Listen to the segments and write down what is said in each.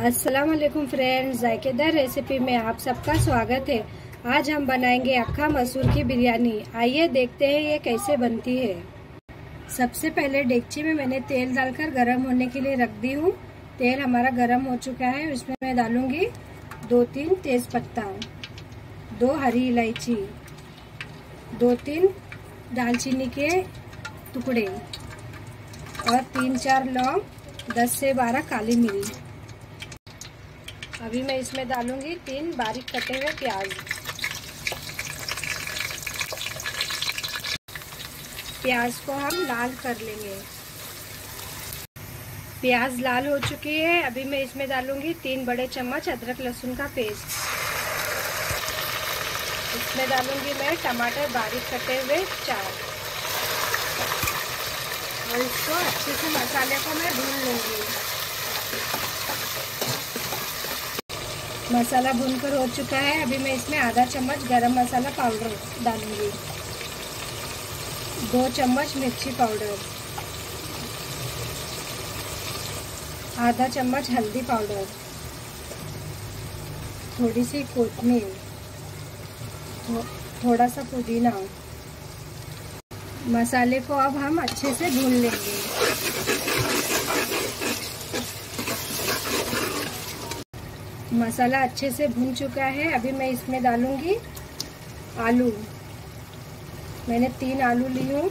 अस्सलाम वालेकुम friends, जायकेदार recipe में आप सबका स्वागत है। आज हम बनाएंगे अक्खा मसूर की बिरयानी। आइए देखते हैं ये कैसे बनती है। सबसे पहले डेगची में मैंने तेल डालकर गरम होने के लिए रख दी हूँ। तेल हमारा गरम हो चुका है। उसमें मैं डालूंगी 2-3 तेज पत्ता, 2 हरी इलायची, 2-3 दालचीनी के टुकड़े और 3-4 लौंग, 10 से 12 काली मिर्च। अभी मैं इसमें डालूंगी 3 बारीक कटे हुए प्याज। प्याज को हम लाल कर लेंगे। प्याज लाल हो चुकी है। अभी मैं इसमें डालूंगी 3 बड़े चम्मच अदरक लहसुन का पेस्ट। इसमें डालूंगी मैं टमाटर बारीक कटे हुए 4 और इसको अच्छे से मसाले को मैं भून लूंगी। मसाला भूनकर हो चुका है। अभी मैं इसमें आधा चम्मच गरम मसाला पाउडर डालूंगी, 2 चम्मच मिर्ची पाउडर, आधा चम्मच हल्दी पाउडर, थोड़ी सी कोथिमीर, थोड़ा सा पुदीना। मसाले को अब हम अच्छे से भून लेंगे। मसाला अच्छे से भून चुका है। अभी मैं इसमें डालूंगी आलू। मैंने 3 आलू ली हूँ।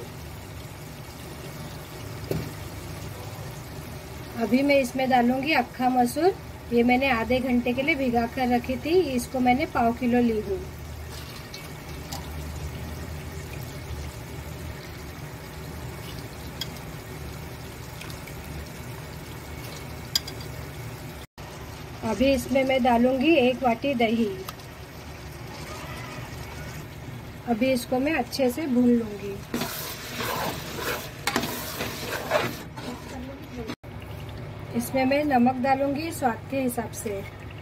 अभी मैं इसमें डालूंगी अक्खा मसूर। ये मैंने आधे घंटे के लिए भिगा कर रखी थी। इसको मैंने 1/4 किलो ली हूँ। अभी इसमें मैं डालूंगी 1 वाटी दही। अभी इसको मैं अच्छे से भून लूंगी। इसमें मैं नमक डालूंगी स्वाद के हिसाब से।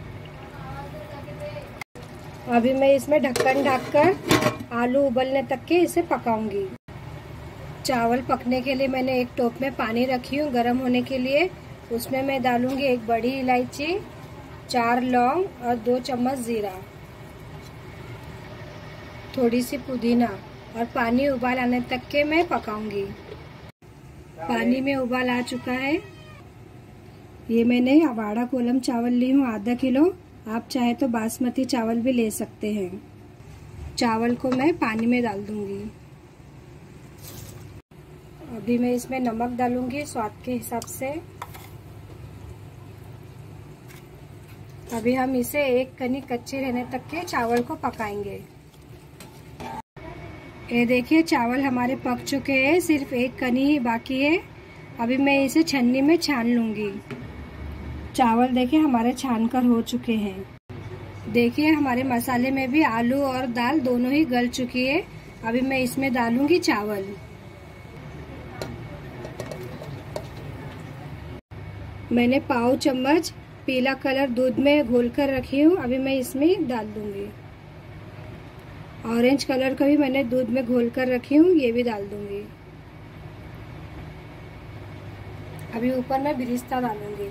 अभी मैं इसमें ढक्कन ढककर आलू उबलने तक के इसे पकाऊंगी। चावल पकने के लिए मैंने एक टोप में पानी रखी हूँ गरम होने के लिए। उसमें मैं डालूंगी 1 बड़ी इलायची, 4 लौंग और 2 चम्मच जीरा, थोड़ी सी पुदीना और पानी उबाल आने तक के मैं पकाऊंगी। पानी में उबाल आ चुका है। ये मैंने अवाड़ा कोलम चावल ली हूँ आधा किलो। आप चाहे तो बासमती चावल भी ले सकते हैं। चावल को मैं पानी में डाल दूंगी। अभी मैं इसमें नमक डालूंगी स्वाद के हिसाब से। अभी हम इसे एक कनी कच्ची रहने तक के चावल को पकाएंगे। ये देखिए चावल हमारे पक चुके हैं। सिर्फ एक कनी ही बाकी है। अभी मैं इसे छन्नी में छान लूंगी। चावल देखिए हमारे छान कर हो चुके हैं। देखिए हमारे मसाले में भी आलू और दाल दोनों ही गल चुकी है। अभी मैं इसमें डालूंगी चावल। मैंने 1/4 चम्मच पीला कलर दूध में घोलकर रखी हूँ। अभी मैं इसमें डाल दूंगी। ऑरेंज कलर का भी मैंने दूध में घोलकर रखी हूँ, ये भी डाल दूंगी। अभी ऊपर मैं बिरिस्ता डालूंगी।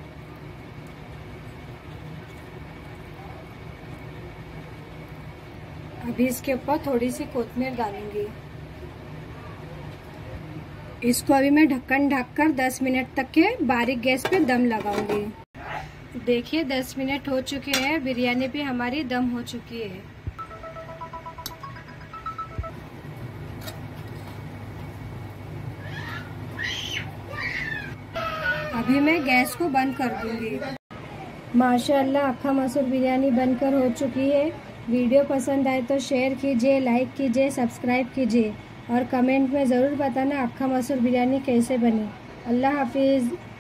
अभी इसके ऊपर थोड़ी सी कोथिमीर डालूंगी। इसको अभी मैं ढक्कन ढककर 10 मिनट तक के बारीक गैस पे दम लगाऊंगी। देखिए 10 मिनट हो चुके हैं। बिरयानी भी हमारी दम हो चुकी है। अभी मैं गैस को बंद कर दूंगी। माशाअल्लाह अक्खा मसूर बिरयानी बनकर हो चुकी है। वीडियो पसंद आए तो शेयर कीजिए, लाइक कीजिए, सब्सक्राइब कीजिए और कमेंट में ज़रूर बताना अक्खा मसूर बिरयानी कैसे बनी। अल्लाह हाफिज़।